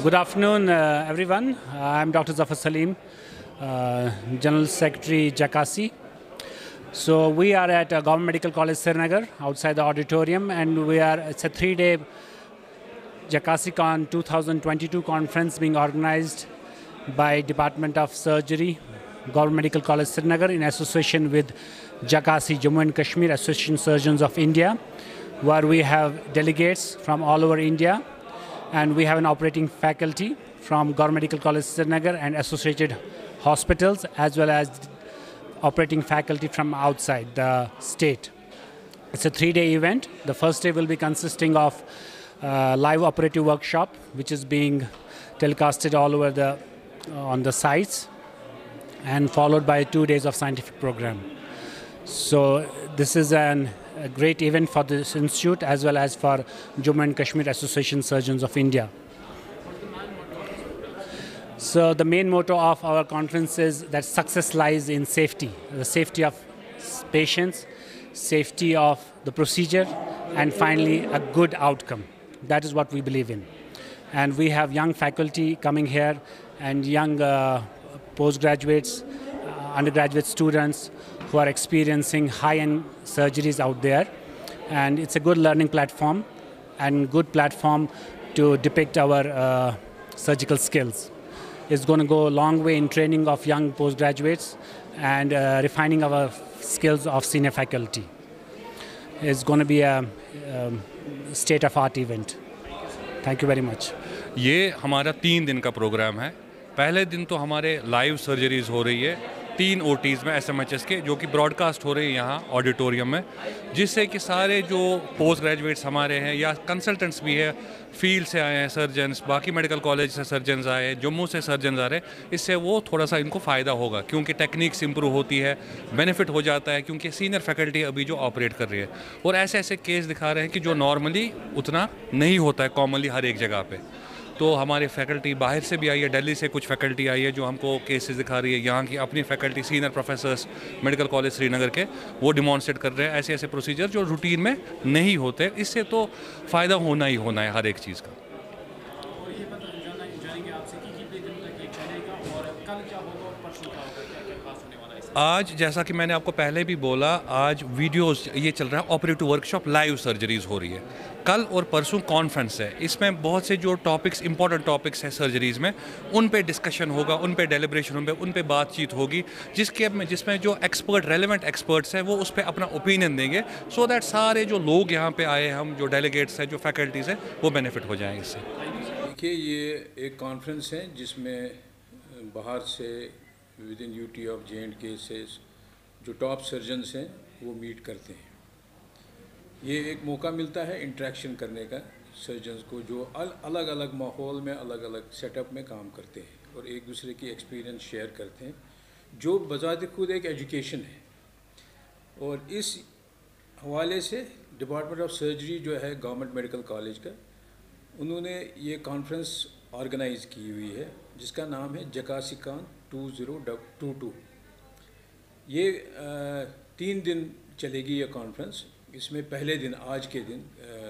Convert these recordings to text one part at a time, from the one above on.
Good afternoon, everyone. I'm Dr. Zafar Salim, General Secretary Jakasi. So we are at Government Medical College Srinagar outside the auditorium, and it's a 3-day JakasiCon 2022 conference being organized by Department of Surgery, Government Medical College Srinagar in association with Jakasi, Jammu and Kashmir Association Surgeons of India, where we have delegates from all over India. And we have an operating faculty from Government Medical College Srinagar and associated hospitals, as well as operating faculty from outside the state. It's a 3-day event. The first day will be consisting of live operative workshop, which is being telecasted all over on the sites, and followed by 2 days of scientific program. So this is a great event for this institute as well as for Jammu and Kashmir Association Surgeons of India. So the main motto of our conference is that success lies in safety, the safety of patients, safety of the procedure, and finally a good outcome. That is what we believe in. And we have young faculty coming here and young postgraduates, undergraduate students who are experiencing high-end surgeries out there. And it's a good learning platform and good platform to depict our surgical skills. It's going to go a long way in training of young postgraduates and refining our skills of senior faculty. It's going to be a state-of-art event. Thank you very much. ये हमारा 3 दिन का programme है. पहले दिन तो हमारे live surgeries हो रही है 3 OTs में SMHS के, जो कि ब्रॉडकास्ट हो रही है यहाँ ऑडिटोरियम में, जिससे कि सारे जो पोस्ट ग्रेजुएट्स हमारे हैं या कंसल्टेंट्स भी है, फील्ड से आए हैं सर्जन्स, बाकी मेडिकल कॉलेज से सर्जन्स आए हैं, जम्मू से सर्जन्स आ रहे हैं, इससे वो थोड़ा सा इनको फ़ायदा होगा क्योंकि टेक्निक्स इंप्रूव होती है, बेनिफिट हो जाता है क्योंकि सीनियर फैकल्टी अभी जो ऑपरेट कर रही है, और ऐसे ऐसे केस दिखा रहे हैं कि जो नॉर्मली उतना नहीं होता है कॉमनली हर एक जगह पे. तो हमारी फैकल्टी बाहर से भी आई है, दिल्ली से कुछ फैकल्टी आई है जो हमको केसेस दिखा रही है, यहाँ की अपनी faculty senior professors medical college Srinagar के वो डिमॉन्स्ट्रेट कर रहे हैं ऐसे ऐसे प्रोसीजर जो रूटीन में नहीं होते. इससे तो फ़ायदा होना ही होना है हर एक चीज़ का. आज जैसा कि मैंने आपको पहले भी बोला, आज वीडियोस ये चल रहा है, ऑपरेटिव वर्कशॉप लाइव सर्जरीज हो रही है. कल और परसों कॉन्फ्रेंस है, इसमें बहुत से जो टॉपिक्स इंपॉर्टेंट टॉपिक्स हैं सर्जरीज़ में, उन पे डिस्कशन होगा, उन पे डेलिब्रेशन होंगे, उन पे बातचीत होगी, जिसमें जो एक्सपर्ट रेलेवेंट एक्सपर्ट्स हैं वो उस पर अपना ओपिनियन देंगे, सो दैट सारे जो लोग यहाँ पे आए, हम जो डेलीगेट्स हैं, जो फैकल्टीज़ हैं, वो बेनिफिट हो जाएंगे इससे. देखिए, ये एक कॉन्फ्रेंस है जिसमें बाहर से with in UT of J&K से जो टॉप सर्जन्स हैं वो मीट करते हैं. ये एक मौका मिलता है इंटरेक्शन करने का सर्जन्स को, जो अलग अलग माहौल में अलग अलग सेटअप में काम करते हैं और एक दूसरे की एक्सपीरियंस शेयर करते हैं, जो बजाते खुद एक एजुकेशन है. और इस हवाले से डिपार्टमेंट ऑफ सर्जरी जो है गवर्नमेंट मेडिकल कॉलेज का, उन्होंने ये कॉन्फ्रेंस ऑर्गेनाइज़ की हुई है जिसका नाम है JakasiCon 2022. ये 3 दिन चलेगी ये कॉन्फ्रेंस. इसमें पहले दिन, आज के दिन,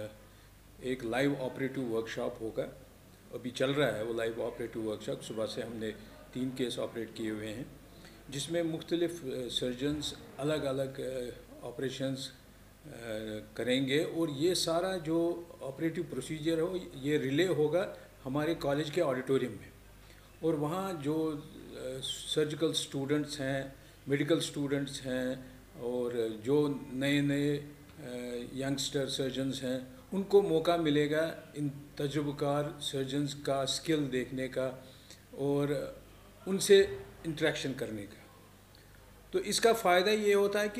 एक लाइव ऑपरेटिव वर्कशॉप होगा. अभी चल रहा है वो लाइव ऑपरेटिव वर्कशॉप. सुबह से हमने 3 केस ऑपरेट किए हुए हैं जिसमें मुख्तलिफ सर्जन्स अलग अलग ऑपरेशंस करेंगे, और ये सारा जो ऑपरेटिव प्रोसीजर हो ये रिले होगा हमारे कॉलेज के ऑडिटोरियम में. और वहाँ जो सर्जिकल स्टूडेंट्स हैं, मेडिकल स्टूडेंट्स हैं, और जो नए नए यंगस्टर सर्जन्स हैं, उनको मौका मिलेगा इन तजुर्बेकार सर्जन्स का स्किल देखने का और उनसे इंटरेक्शन करने का. तो इसका फ़ायदा ये होता है कि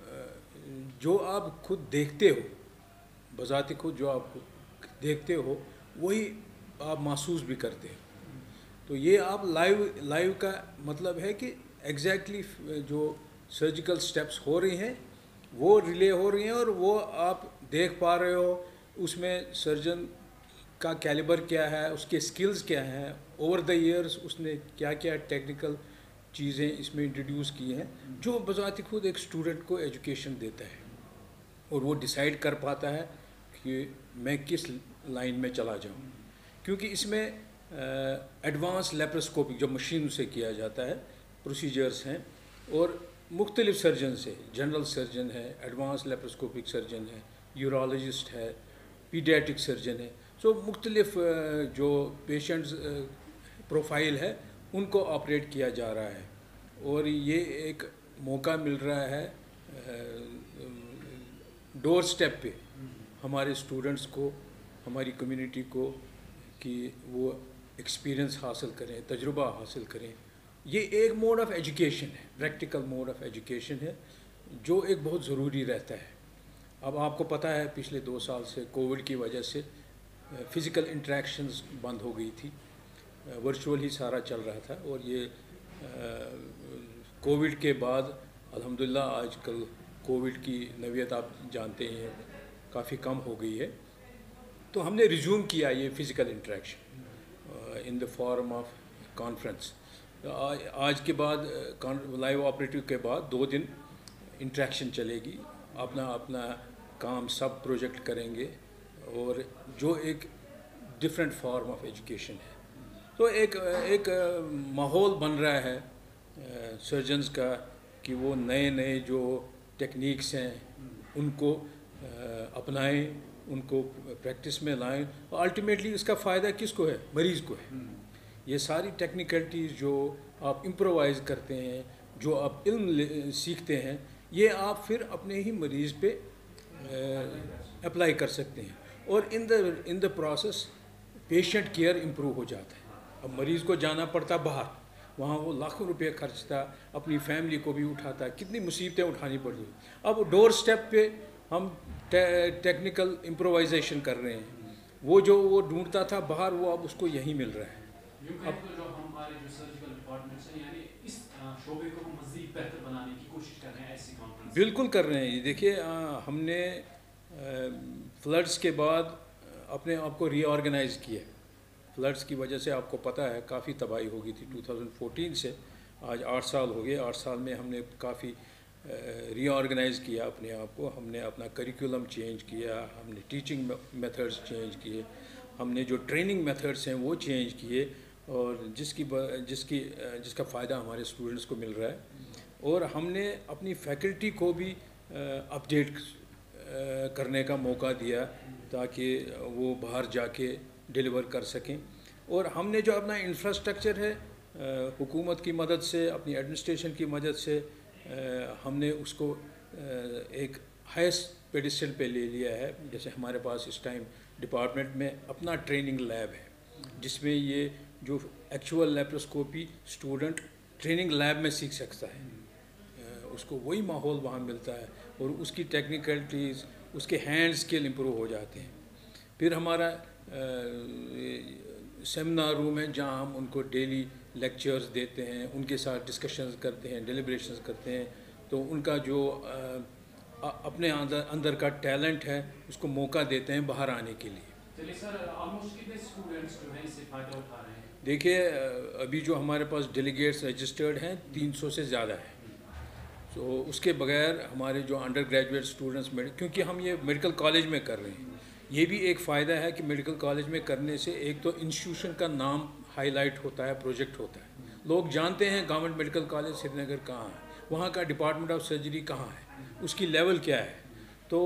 जो आप खुद देखते हो, बज़ाते खुद जो आप देखते हो वही आप महसूस भी करते हो. तो ये आप लाइव का मतलब है कि एग्जैक्टली जो सर्जिकल स्टेप्स हो रही हैं वो रिले हो रही हैं और वो आप देख पा रहे हो. उसमें सर्जन का कैलिबर क्या है, उसके स्किल्स क्या हैं, ओवर द ईयर्स उसने क्या क्या टेक्निकल चीज़ें इसमें इंट्रोड्यूस की हैं, जो बज़ात खुद एक स्टूडेंट को एजुकेशन देता है और वो डिसाइड कर पाता है कि मैं किस लाइन में चला जाऊँ. क्योंकि इसमें ایڈوانس لیپروسکوپک جو مشین سے کیا جاتا ہے پروسیجرز ہیں، اور مختلف سرجنز ہیں، جنرل سرجن ہے، ایڈوانس لیپروسکوپک سرجن ہے، یورولوجسٹ ہے، پیڈیاٹرک سرجن ہے. سو مختلف جو پیشنٹس پروفائل ہے ان کو آپریٹ کیا جا رہا ہے، اور یہ ایک موقع مل رہا ہے ڈور سٹیپ پہ ہمارے اسٹوڈنٹس کو، ہماری کمیونٹی کو، کہ وہ ایکسپیرئنس حاصل کریں، تجربہ حاصل کریں. یہ ایک موڈ آف ایجوکیشن ہے، پریکٹیکل موڈ آف ایجوکیشن ہے، جو ایک بہت ضروری رہتا ہے. اب آپ کو پتہ ہے پچھلے 2 سال سے کووڈ کی وجہ سے فزیکل انٹریکشنز بند ہو گئی تھی، ورچوئل ہی سارا چل رہا تھا. اور یہ کووڈ کے بعد الحمدللہ آج کل کووڈ کی نوعیت آپ جانتے ہیں کافی کم ہو گئی ہے. تو ہم نے ریزیوم کیا یہ physical interaction in the form of conference. آج کے بعد لائیو آپریٹو کے بعد 2 دن انٹریکشن چلے گی، اپنا کام سب پروجیکٹ کریں گے، اور جو ایک ڈفرینٹ فارم آف ایجوکیشن ہے. تو ایک ماحول بن رہا ہے سرجنز کا کہ وہ نئے جو ٹیکنیکس ہیں ان کو اپنائیں، ان کو پریکٹس میں لائیں، اور الٹیمیٹلی اس کا فائدہ کس کو ہے؟ مریض کو ہے. یہ ساری ٹیکنیکلٹیز جو آپ امپرووائز کرتے ہیں، جو آپ علم سیکھتے ہیں، یہ آپ پھر اپنے ہی مریض پہ اپلائی کر سکتے ہیں، اور in the process patient care improve ہو جاتا ہے. اب مریض کو جانا پڑتا باہر، وہاں وہ لاکھوں روپے خرچتا، اپنی فیملی کو بھی اٹھاتا، کتنی مصیبتیں اٹھانی پڑتی. اب ڈور سٹیپ پہ ہم ٹیکنیکل امپرووائزیشن کر رہے ہیں. وہ جو وہ ڈھونڈتا تھا باہر، وہ اب اس کو یہیں مل رہا ہے. اب جو ہمارے جو سرجیکل ڈپارٹمنٹس ہیں، یعنی اس شعبے کو مزید بہتر بنانے کی کوشش کر رہے ہیں ایسی کانفرنس. بالکل کر رہے ہیں. دیکھیے ہم نے فلڈس کے بعد اپنے آپ کو ری آرگنائز کیا. فلڈس کی وجہ سے آپ کو پتہ ہے کافی تباہی ہو گئی تھی 2014 سے. آج 8 سال ہو گئے. 8 سال میں ہم نے کافی ری آرگنائز کیا اپنے آپ کو. ہم نے اپنا کریکولم چینج کیا، ہم نے ٹیچنگ میتھڈز چینج کیے، ہم نے جو ٹریننگ میتھڈس ہیں وہ چینج کیے، اور جس کا فائدہ ہمارے اسٹوڈنٹس کو مل رہا ہے. اور ہم نے اپنی فیکلٹی کو بھی اپڈیٹ کرنے کا موقع دیا تاکہ وہ باہر جا کے ڈیلیور کر سکیں. اور ہم نے جو اپنا انفراسٹرکچر ہے حکومت کی مدد سے، اپنی ایڈمنسٹریشن کی مدد سے، ہم نے اس کو ایک ہائیسٹ پیڈسٹل پہ لے لیا ہے. جیسے ہمارے پاس اس ٹائم ڈپارٹمنٹ میں اپنا ٹریننگ لیب ہے، جس میں یہ جو actual laparoscopy student training lab میں سیکھ سکتا ہے. اس کو وہی ماحول وہاں ملتا ہے، اور اس کی ٹیکنیکلٹیز، اس کے ہینڈ اسکل امپروو ہو جاتے ہیں. پھر ہمارا سیمینار روم ہے جہاں ہم ان کو ڈیلی لیکچرز دیتے ہیں، ان کے ساتھ ڈسکشنز کرتے ہیں، ڈیلیبریشنز کرتے ہیں. تو ان کا جو اپنے اندر کا ٹیلنٹ ہے اس کو موقع دیتے ہیں باہر آنے کے لیے. چلیے سر، آلموسٹ کتنے اسٹوڈنٹس جو ہیں اس سے فائدہ اٹھا رہے ہیں؟ دیکھیے ابھی جو ہمارے پاس ڈیلیگیٹس رجسٹرڈ ہیں 300 سے زیادہ ہیں. تو اس کے بغیر ہمارے جو انڈر گریجویٹ اسٹوڈنٹس، کیونکہ ہم یہ میڈیکل کالج میں کر رہے ہیں، یہ بھی ایک فائدہ ہے کہ میڈیکل کالج میں کرنے سے ایک تو انسٹیٹیوشن کا نام ہائی لائٹ ہوتا ہے، پروجیکٹ ہوتا ہے. لوگ جانتے ہیں government medical college Srinagar کہاں ہے، وہاں کا ڈپارٹمنٹ آف سرجری کہاں ہے، اس کی لیول کیا ہے. تو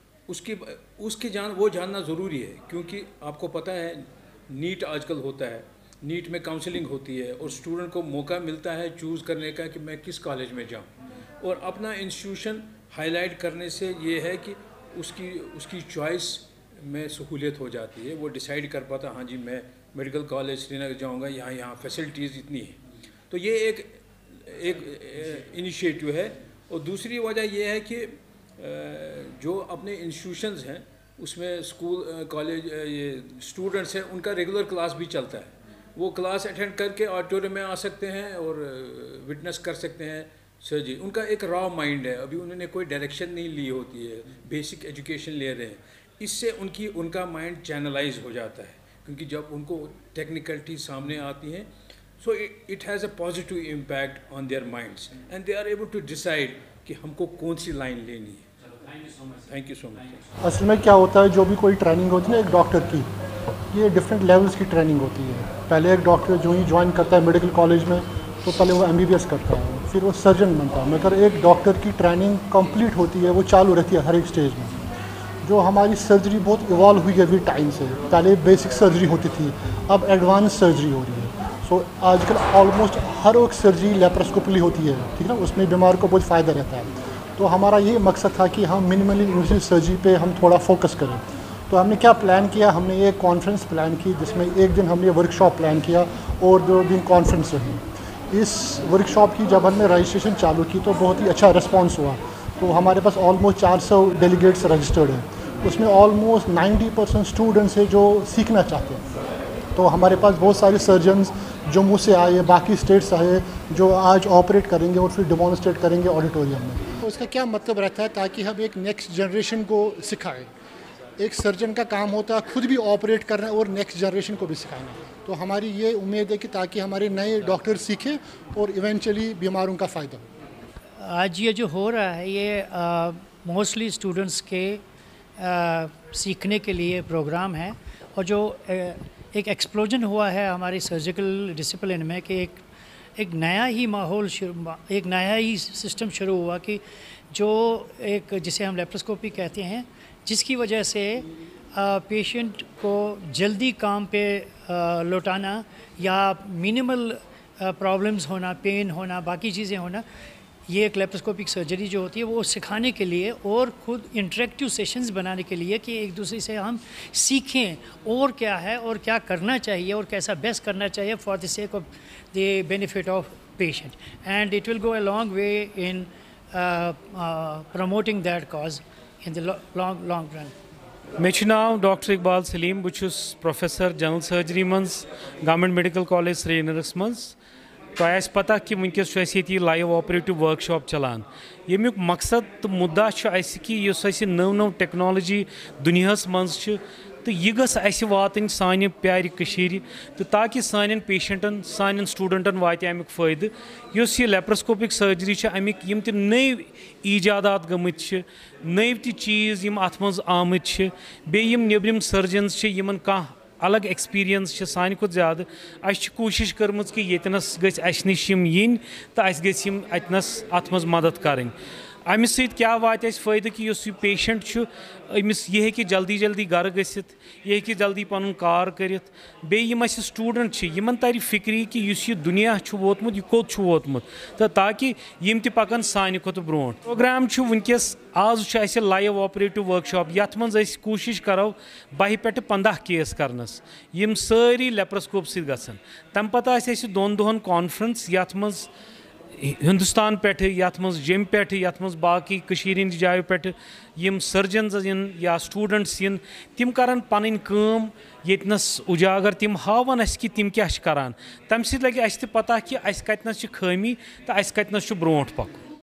وہ جاننا ضروری ہے، کیونکہ آپ کو پتہ ہے نیٹ آج کل ہوتا ہے، نیٹ میں کاؤنسلنگ ہوتی ہے، اور اسٹوڈنٹ کو موقع ملتا ہے چوز کرنے کا کہ میں کس کالج میں جاؤں. اور اپنا انسٹیٹیوشن ہائی لائٹ کرنے سے یہ ہے کہ اس کی چوائس میں سہولیت ہو جاتی ہے. وہ ڈیسائیڈ کر پاتا ہاں جی میں میڈیکل کالج سری نگر جاؤں گا، یہاں فیسلٹیز اتنی ہیں. تو یہ ایک انیشیٹو ہے. اور دوسری وجہ یہ ہے کہ جو اپنے انسٹیٹیوشنز ہیں اس میں اسکول کالج یہ اسٹوڈنٹس ہیں، ان کا ریگولر کلاس بھی چلتا ہے. وہ کلاس اٹینڈ کر کے آڈیٹوریم میں آ سکتے ہیں اور وٹنس کر سکتے ہیں سرجری. ان کا ایک را مائنڈ ہے، ابھی انہوں نے کوئی ڈائریکشن نہیں لی ہوتی ہے، بیسک ایجوکیشن لے رہے ہیں. اس سے ان کا مائنڈ چینلائز ہو جاتا ہے، کیونکہ جب ان کو ٹیکنیکلٹی سامنے آتی ہیں، so it has a positive impact on their minds and they are able to decide کہ ہم کو کون سی لائن لینی ہے. Thank you so much. اصل میں کیا ہوتا ہے، جو بھی کوئی ٹریننگ ہوتی ہے نا ایک ڈاکٹر کی، یہ ڈفرینٹ لیولس کی ٹریننگ ہوتی ہے. پہلے ایک ڈاکٹر جو ہی جوائن کرتا ہے میڈیکل کالج میں تو پہلے وہ MBBS کرتا ہے, پھر وہ سرجن بنتا ہے, مگر ایک ڈاکٹر کی ٹریننگ کمپلیٹ ہوتی ہے, وہ چالو رہتی ہے ہر ایک اسٹیج میں. جو ہماری سرجری بہت ایوالو ہوئی ہے ود ٹائم سے. پہلے بیسک سرجری ہوتی تھی, اب ایڈوانس سرجری ہو رہی ہے. سو آج کل آلموسٹ ہر ایک سرجری لیپروسکوپلی ہوتی ہے, ٹھیک ہے نا, اس میں بیمار کو بہت فائدہ رہتا ہے. تو ہمارا یہ مقصد تھا کہ ہم منیملی انویزیو سرجری پہ ہم تھوڑا فوکس کریں. تو ہم نے کیا پلان کیا, ہم نے یہ کانفرنس پلان کی جس میں ایک دن ہم نے ورک شاپ پلان کیا اور 2 دن کانفرنس رہی. اس ورک شاپ کی جب ہم نے رجسٹریشن چالو کی تو بہت ہی اچھا رسپانس ہوا. تو ہمارے پاس آلموسٹ 400 ڈیلیگیٹس رجسٹرڈ ہیں, اس میں آلموسٹ 90% اسٹوڈنٹس ہیں جو سیکھنا چاہتے ہیں. تو ہمارے پاس بہت سارے سرجنز جموں سے آئے, باقی اسٹیٹس آئے, جو آج آپریٹ کریں گے اور پھر ڈیمانسٹریٹ کریں گے آڈیٹوریم میں. تو اس کا کیا مطلب رہتا ہے, تاکہ ہم ایک نیکسٹ جنریشن کو سکھائیں. ایک سرجن کا کام ہوتا ہے خود بھی آپریٹ کرنا اور نیکسٹ جنریشن کو بھی سکھانا. تو ہماری یہ امید ہے کہ تاکہ ہمارے نئے ڈاکٹر سیکھیں اور ایونچولی بیماروں کا فائدہ ہو. آج یہ جو ہو رہا ہے یہ موسٹلی اسٹوڈنٹس کے سیکھنے کے لیے پروگرام ہے, اور جو ایک ایکسپلوژن ہوا ہے ہماری سرجیکل ڈسپلن میں کہ ایک نیا ہی ماحول ایک نیا ہی سسٹم شروع ہوا کہ جو ایک جسے ہم لیپروسکوپی کہتے ہیں, جس کی وجہ سے پیشنٹ کو جلدی کام پہ لوٹانا یا منیمل پرابلمز ہونا, پین ہونا, باقی چیزیں ہونا, یہ ایک لیپروسکوپک سرجری جو ہوتی ہے وہ سکھانے کے لیے اور خود انٹریکٹیو سیشنز بنانے کے لیے کہ ایک دوسرے سے ہم سیکھیں اور کیا ہے اور کیا کرنا چاہیے اور کیسا بیسٹ کرنا چاہیے for the sake of the benefit of patient. And it will go a long way in promoting that cause in the long run. مےٚ چھُ ناو ڈاکٹر اقبال سلیٖم, بہٕ چھُس پروفیسر جنرل سرجری منٛز گورمنٹ میڈیکل کالیج سرینگرس منٛز. تۄہہِ آسہِ پتہ کہِ وٕنکیٚس چھُ اَسہِ ییٚتہِ لایِو آپریٹِو ؤرٕک شاپ چلان. ییٚمیُک مقصد تہٕ مُدا چھُ اَسہِ کہِ یُس اَسہِ نٔو ٹیکنالوجی دُنیاہس منٛز چھِ تہٕ یہِ گٔژھ اَسہِ واتٕنۍ سانہِ پیارِ کٔشیٖرِ تہٕ تاکہِ سانٮ۪ن پیشنٹن سانٮ۪ن سٹوٗڈنٹن واتہِ امیُک فٲیدٕ. یُس یہِ لیپروسکوپِک سرجری چھِ اَمِکۍ یِم تہِ نٔوۍ ایجادات گٔمٕتۍ چھِ, نٔوۍ تہِ چیٖز یِم اَتھ منٛز آمٕتۍ چھِ, بیٚیہِ یِم نیٚبرِم سٔرجنز چھِ یِمن کانٛہہ الگ ایکسپیٖرینس چھِ سانہِ کھۄتہٕ زیادٕ, اَسہِ چھِ کوٗشِش کٔرمٕژ کہِ ییٚتنس گٔژھۍ اَسہِ نِش یِم یِنۍ تہٕ اَسہِ گٔژھۍ یِم اَتنس اَتھ منٛز مدد کَرٕنۍ. اَمہِ سۭتۍ کیٛاہ واتہِ اَسہِ فٲیدٕ کہِ یُس یہِ پیشنٹ چھُ أمِس یہِ ہیٚکہِ جلدی جلدی گرٕ گٔژھِتھ, یہِ ہیٚکہِ جلدی پنُن کار کٔرِتھ. بیٚیہِ یِم اَسہِ سٹوٗڈنٛٹ چھِ یِمن ترِ فِکری کہِ یُس یہِ دُنیا چھُ ووتمُت یہِ کوٚت چھُ ووتمُت تہٕ تاکہِ یِم تہِ پکن سانہِ کھۄتہٕ برونٛٹھ. پروگرام چھُ وٕنکیٚس آز چھُ اَسہِ لایِو آپریٹِو ؤرٕک شاپ یتھ منٛز أسۍ کوٗشِش کرو 12 پٮ۪ٹھ 15 کیس کرنس, یِم سٲری لیپروسکوپ سۭتۍ گژھن. تمہِ پتہٕ آسہِ اَسہِ 2 دۄہن کانفرنس یتھ منٛز ہندوستان پٮ۪ٹھٕ, یتھ منٛز جیٚمہِ پٮ۪ٹھٕ, یتھ منٛز باقٕے کٔشیٖرِ ہِنٛدِ جایو پٮ۪ٹھٕ یِم سٔرجنز یِن یا سٹوٗڈنٛٹس یِن, تِم کرن پنٕنۍ کٲم ییٚتنس اُجاگر, تِم ہاون اَسہِ کہِ تِم کیاہ چھِ کران. تمہِ سۭتۍ لگہِ اَسہِ تہِ پتہ کہِ اَسہِ کتنس چھِ خٲمی تہٕ اَسہِ کتنس چھُ برونٛٹھ پکُن.